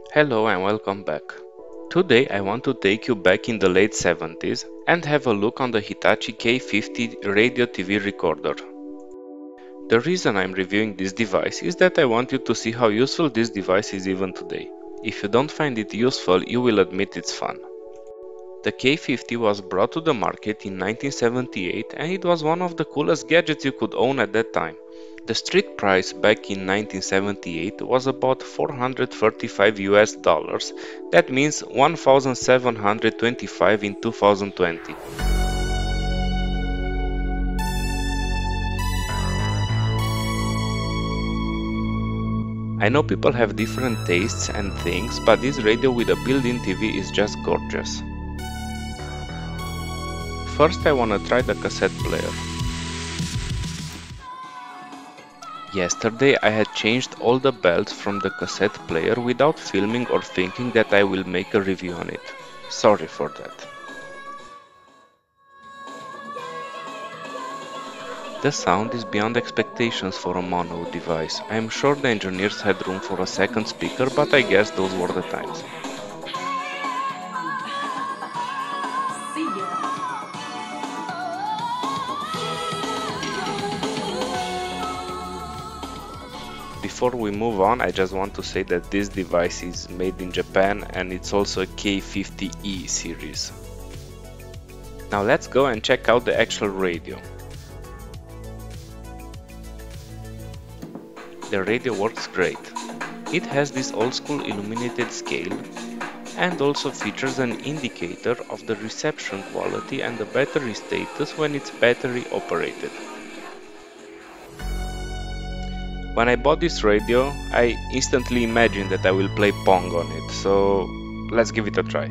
Hello and welcome back. Today I want to take you back in the late 70s and have a look on the Hitachi K50 radio TV recorder. The reason I'm reviewing this device is that I want you to see how useful this device is even today. If you don't find it useful, you will admit it's fun. The K50 was brought to the market in 1978 and it was one of the coolest gadgets you could own at that time. The street price back in 1978 was about 435 US dollars, that means 1725 in 2020. I know people have different tastes and things, but this radio with a built-in TV is just gorgeous. First I wanna try the cassette player. Yesterday I had changed all the belts from the cassette player without filming or thinking that I will make a review on it. Sorry for that. The sound is beyond expectations for a mono device. I am sure the engineers had room for a second speaker, but I guess those were the times. Before we move on, I just want to say that this device is made in Japan and it's also a K50E series. Now let's go and check out the actual radio. The radio works great. It has this old school illuminated scale and also features an indicator of the reception quality and the battery status when it's battery operated. When I bought this radio, I instantly imagined that I will play Pong on it, so let's give it a try.